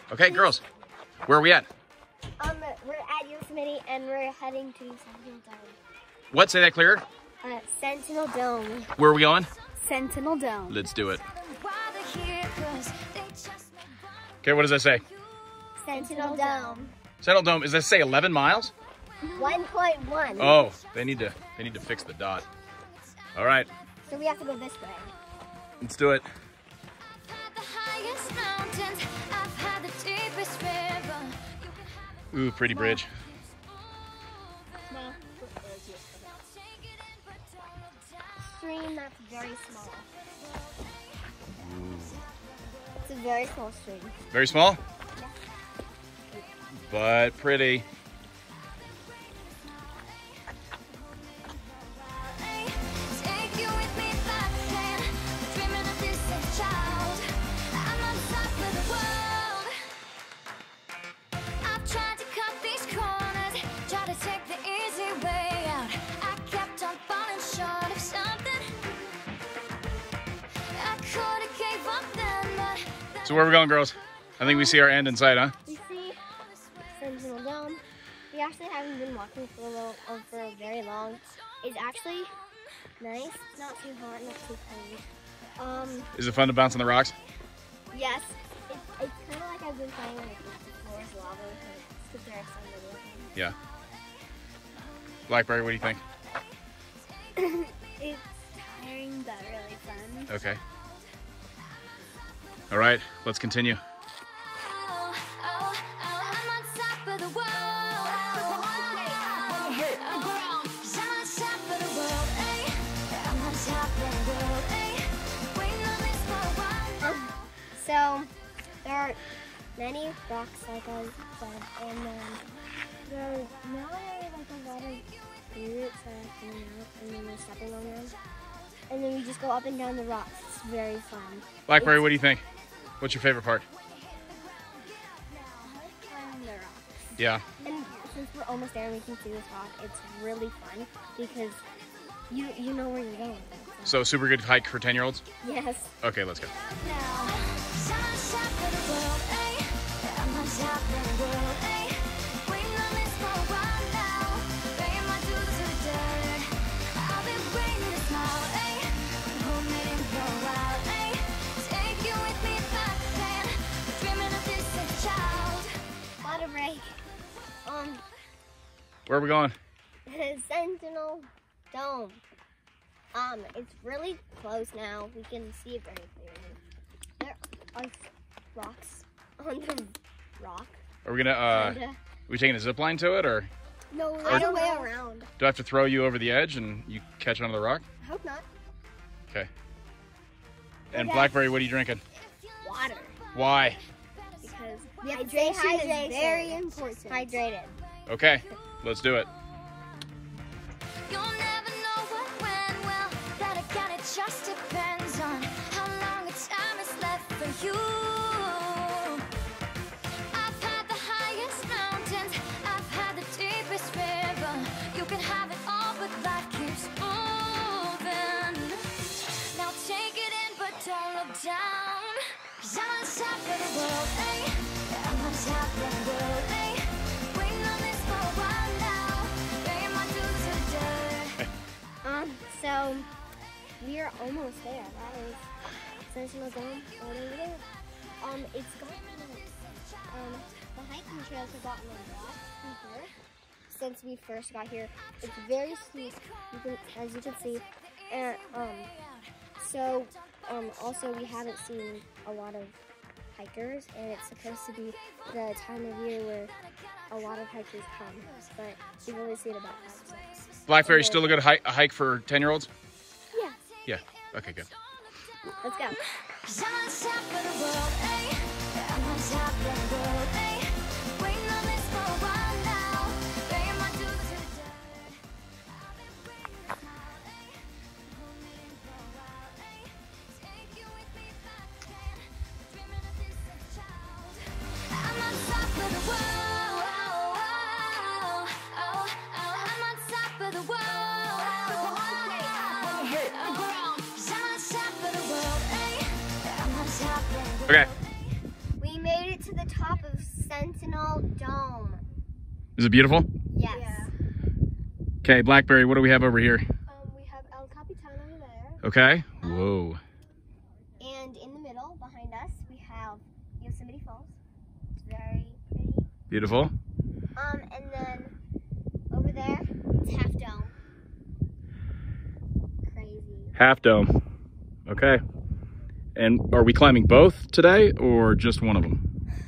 Okay, girls, where are we at? We're at Yosemite and we're heading to Sentinel Dome. What? Say that clearer. Sentinel Dome. Where are we going? Sentinel Dome. Let's do it. Okay, what does that say? Sentinel Dome. Sentinel Dome. Does that say 11 miles? 1.1. Oh, they need to fix the dot. All right. So we have to go this way. Let's do it. Ooh, pretty bridge. Stream that's very small. It's a very small stream. Very small? Yeah. But pretty. So where are we going, girls? I think we see our end in sight, huh? We see Sentinel Dome. We actually haven't been walking for very long. It's actually nice. It's not too hot, not too cold. Is it fun to bounce on the rocks? Yes. It's kind of like I've been playing like the floor is lava because there are some little things. Yeah. Blackberry, what do you think? It's tiring but really fun. Okay. All right, let's continue. So there are many rocks like I said, and there's not like a lot of roots that are coming out, and then we're stepping on them. And then we just go up and down the rocks. It's very fun. Blackberry, what do you think? What's your favorite part? I like climbing the rocks. Yeah. And since we're almost there and we can see this rock, it's really fun because you know where you're going. So super good hike for 10-year-olds? Yes. Okay, let's go. Where are we going? Sentinel Dome. It's really close now. We can see it very clearly. There are rocks on the rock. Are we gonna are we taking a zip line to it, or? No, right away around. Do I have to throw you over the edge and you catch onto the rock? I hope not. Okay. And Blackberry, what are you drinking? Water. Why? Because hydration is very important. Hydrated. Okay, let's do it. You'll never know what went well, but again it just depends on how long a time is left for you. I've had the highest mountains, I've had the deepest river. You can have it all, but life keeps moving. Now take it in, but don't look down. 'Cause I'm on top of the world, eh? I'm on top of the world, eh? So we are almost there. That is Sentinel Dome right over there. It's gotten the hiking trails have gotten a lot steeper since we first got here. It's very steep, as you can see, and also we haven't seen a lot of hikers, and it's supposed to be the time of year where a lot of hikers come, but we've only seen about 5 or 6. Blackberry still a good hike for 10-year-olds? Yeah. Yeah. Okay, good. Let's go. Okay. We made it to the top of Is it beautiful? Yes. Yeah. Okay, Blackberry, what do we have over here? We have El Capitan over there. Okay. Whoa. And in the middle, behind us, we have Yosemite Falls. It's very pretty. Beautiful. And then over there, it's Half Dome. Crazy. Half Dome. Okay. And are we climbing both today or just one of them?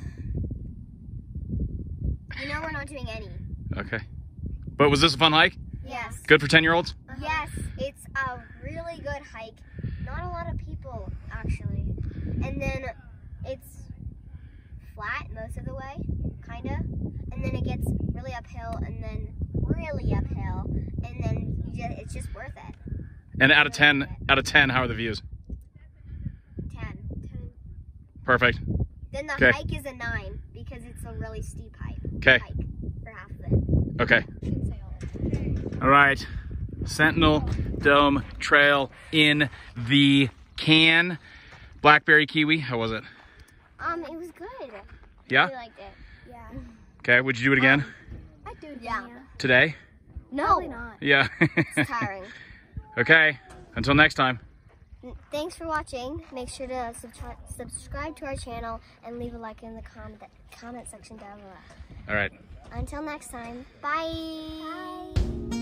You know we're not doing any. Okay. But was this a fun hike? Yes. Good for 10-year-olds? Yes, it's a really good hike. Not a lot of people, actually. And then it's flat most of the way, kind of. And then it gets really uphill and then really uphill. And then it's just worth it. And out of 10, how are the views? 10. Perfect. Then the Okay. hike is a 9 because it's a really steep hike. Okay. Hike for half of it. Okay. Shouldn't say all. All right. Sentinel Dome Trail in the can. Blackberry kiwi, how was it? It was good. Yeah? I liked it. Yeah. Okay, would you do it again? I do. Yeah. Today? No. Probably not. Yeah. It's tiring. Okay, until next time. Thanks for watching. Make sure to subscribe to our channel and leave a like in the comment section down below. All right. Until next time, bye.